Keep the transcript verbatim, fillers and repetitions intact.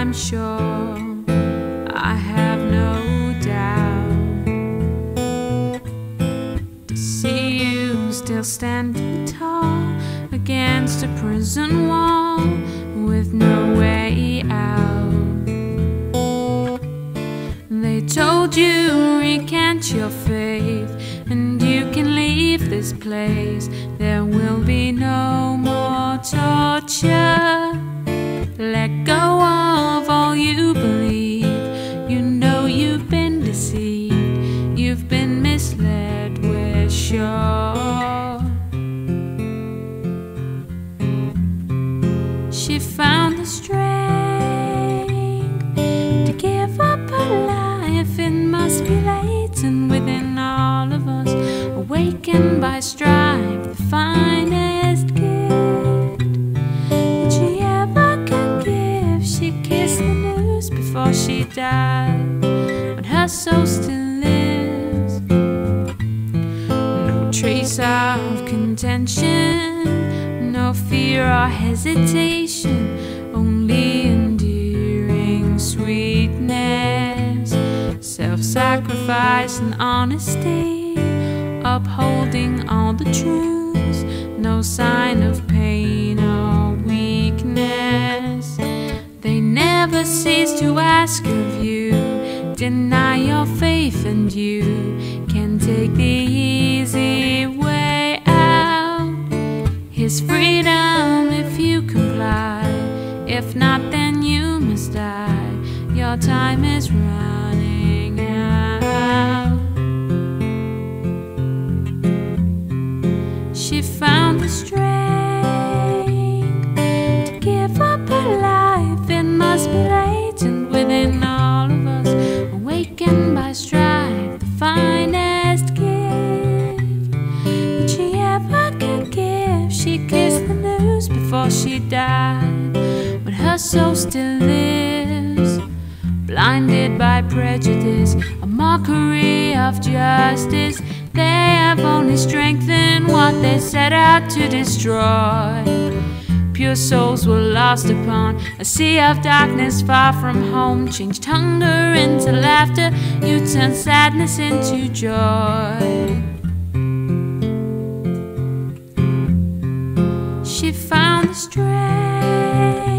I'm sure, I have no doubt, to see you still standing tall against a prison wall with no way out. They told you recant your faith and you can leave this place. There will be no more torture. Let go of all you believe. You know you've been deceived, you've been misled, we're sure. She found the strength to give up her life. It must be latent within all of us, awakened by strife, the finest gift that she ever could give. She kissed the news before she died, but her soul still lives. No trace of contention, no fear or hesitation, only endearing sweetness, self-sacrifice and honesty, upholding all the truths, no sign of pain or weakness. They never cease to ask of you, deny your faith and you can take the easy way out. His freedom if you comply, if not then you must die. Your time is running out. She found the strength to give up her life. It must be latent within all of us, awakened by strife, the finest gift that she ever could give. She kissed the news before she died, but her soul still lives, blinded by prejudice, a mockery of justice. They have only strengthened what they set out to destroy. Pure souls were lost upon a sea of darkness far from home. Changed hunger into laughter, you turned sadness into joy. She found the strength